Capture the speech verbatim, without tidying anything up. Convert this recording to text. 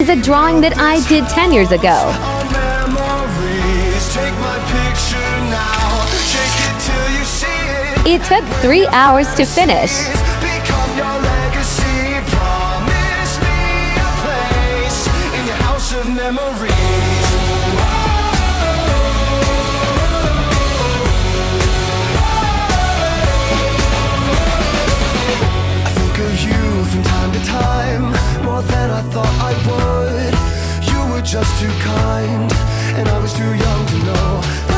is a drawing that I did ten years ago. It took three hours to finish. I would. You were just too kind, and I was too young to know.